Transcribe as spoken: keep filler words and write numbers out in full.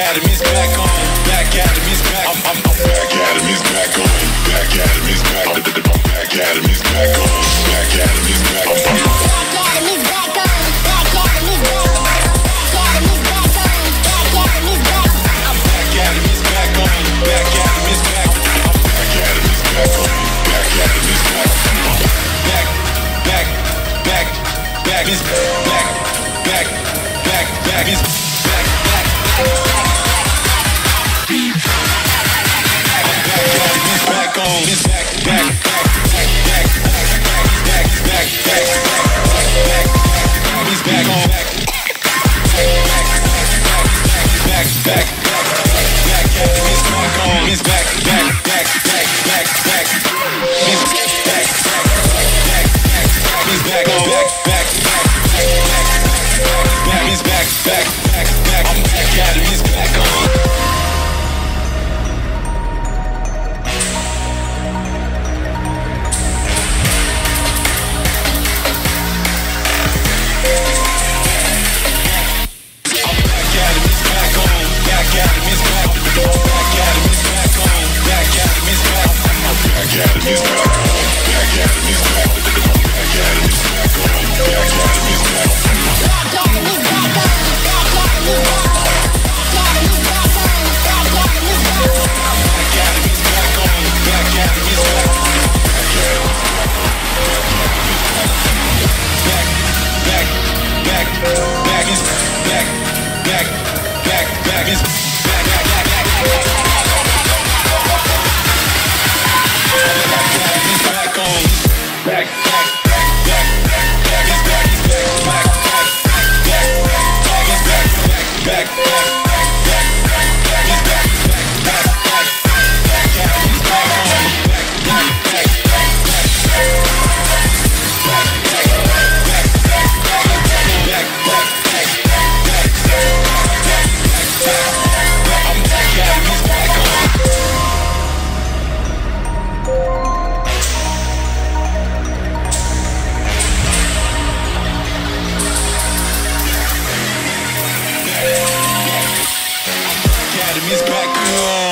Academy's back on. Back Academy's back. I'm, I'm, I'm back Academy's back on. Back Academy's back. I'm back Academy's back on. Back Academy's back. I'm back Academy's back on. Back Academy's back. Academy's back on. Back Academy's back. I'm back Academy's back on. Back Academy's back. I'm back Academy's back on. Back Academy's back. Back, back, back, back is back, back, back, back is back, back, back. Back on, it's back, back, back, back, back, back, back, back, back, back, he's back on, back, back, back, back, he's back on, he's back, back, back, back, back, back, he's back, back, back, back, he's back on, back, back, back, he's back, back, back, back, I'm back at him, he's back on. Academy's back, Academy's back on, Academy's back, Academy's back, Academy's back, Academy's back on, Academy's back, Academy's back on, Academy's back, Academy's back on, Academy's back, back, back, back is back, back, back, back is. Back, back, back, back, back is back, is back, back, back, back, back is back, back, back, back, back, back is back, back, back, back, back is back on, back, back, back, back, I'm back at him, he's back on. Academy's back on.